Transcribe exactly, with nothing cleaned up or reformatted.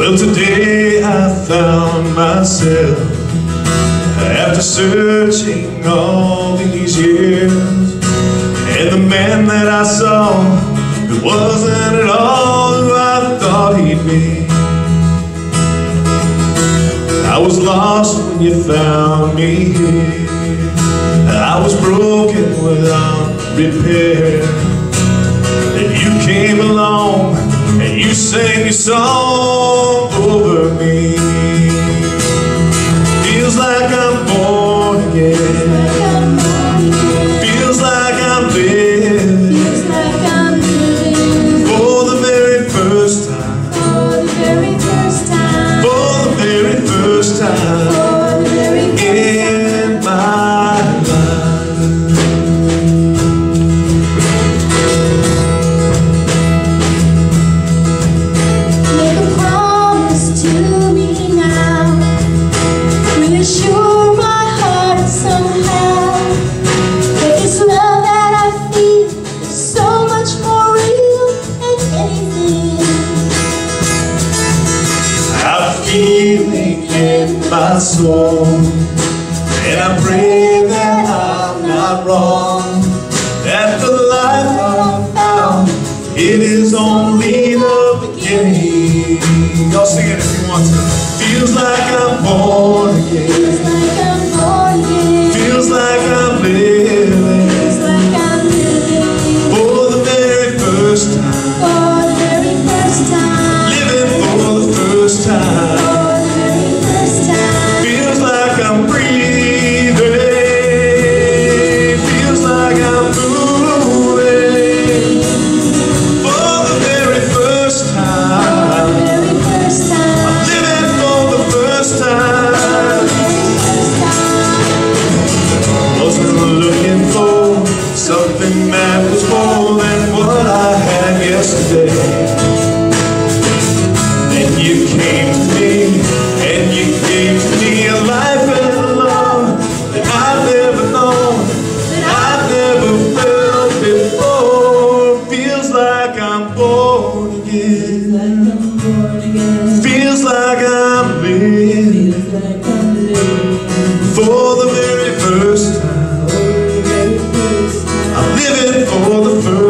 Well, today I found myself, after searching all these years, and the man that I saw, it wasn't at all who I thought he'd be. I was lost when you found me here. I was broken without repair. Then you came along and you sang your song over me. Feels like I'm born again. Feels like I'm living for the very first time. For the very first time. For the very first time in my life. Make a promise to me now. Reassure my heart somehow that this love that I feel is so much more real than anything. I'm feeling in my soul, and I pray that I'm not wrong, that the life I found, it is only the beginning. Y'all sing it if you want to. Feels like I'm born again. Feels like I'm born again. Feels like I'm living. Feels like I'm living for the very first time. For the very first time. Living for the first time. For the very first time. Feels like I'm breathing. Feels like I'm moving for the very first time. For the very first time. I'm living for the first time. Wasn't looking for something that was more than what I had yesterday. Then you came to me, and you gave to me a life and a love that I've never known, that I've never felt before. Feels like I'm born again. Feels like I'm living for the very first time. I'm living for the first time.